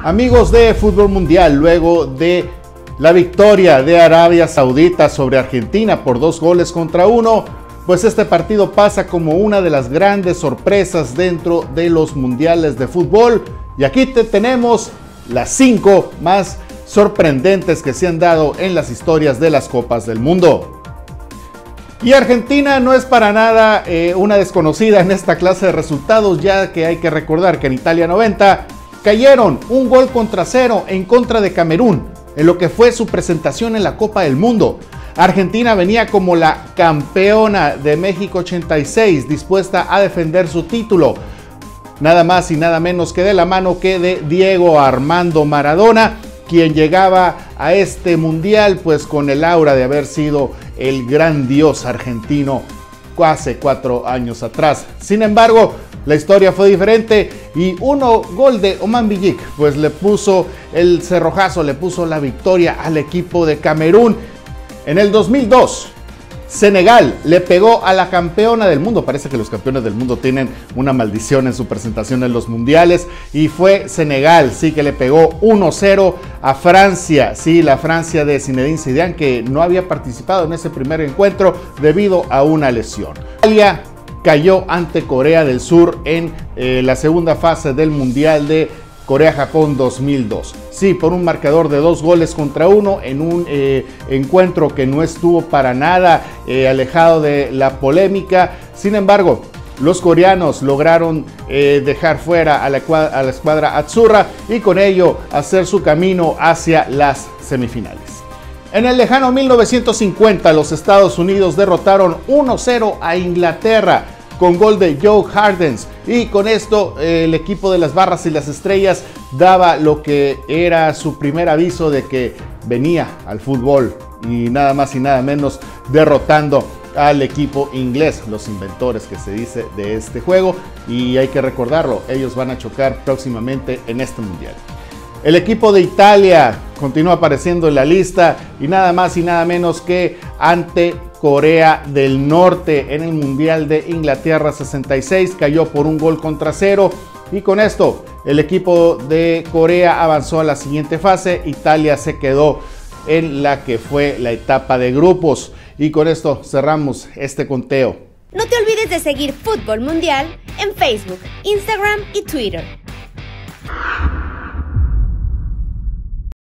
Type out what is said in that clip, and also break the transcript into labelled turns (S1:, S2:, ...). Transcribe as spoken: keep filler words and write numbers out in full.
S1: Amigos de Fútbol Mundial, luego de la victoria de Arabia Saudita sobre Argentina por dos goles contra uno, pues este partido pasa como una de las grandes sorpresas dentro de los mundiales de fútbol. Y aquí te tenemos las cinco más sorprendentes que se han dado en las historias de las Copas del Mundo. Y Argentina no es para nada eh, una desconocida en esta clase de resultados, ya que hay que recordar que en Italia noventa cayeron un gol contra cero en contra de Camerún, en lo que fue su presentación en la Copa del Mundo. Argentina venía como la campeona de México ochenta y seis, dispuesta a defender su título, nada más y nada menos que de la mano que de Diego Armando Maradona, quien llegaba a este mundial pues con el aura de haber sido el gran dios argentino hace cuatro años atrás. Sin embargo, la historia fue diferente y uno gol de Oman Billik pues le puso el cerrojazo, le puso la victoria al equipo de Camerún. En el dos mil dos, Senegal le pegó a la campeona del mundo. Parece que los campeones del mundo tienen una maldición en su presentación en los mundiales. Y fue Senegal, sí, que le pegó uno cero a Francia. Sí, la Francia de Zinedine Zidane, que no había participado en ese primer encuentro debido a una lesión. Italia cayó ante Corea del Sur en eh, la segunda fase del Mundial de Corea-Japón dos mil dos. Sí, por un marcador de dos goles contra uno en un eh, encuentro que no estuvo para nada eh, alejado de la polémica. Sin embargo, los coreanos lograron eh, dejar fuera a la, a la escuadra Azzurra y con ello hacer su camino hacia las semifinales. En el lejano mil novecientos cincuenta, los Estados Unidos derrotaron uno cero a Inglaterra con gol de Joe Hardens, y con esto eh, el equipo de las Barras y las Estrellas daba lo que era su primer aviso de que venía al fútbol, y nada más y nada menos derrotando al equipo inglés, los inventores que se dice de este juego, y hay que recordarlo, ellos van a chocar próximamente en este mundial. El equipo de Italia continúa apareciendo en la lista y nada más y nada menos que ante Corea del Norte en el Mundial de Inglaterra sesenta y seis, cayó por un gol contra cero y con esto el equipo de Corea avanzó a la siguiente fase. Italia se quedó en la que fue la etapa de grupos y con esto cerramos este conteo.
S2: No te olvides de seguir Fútbol Mundial en Facebook, Instagram y Twitter.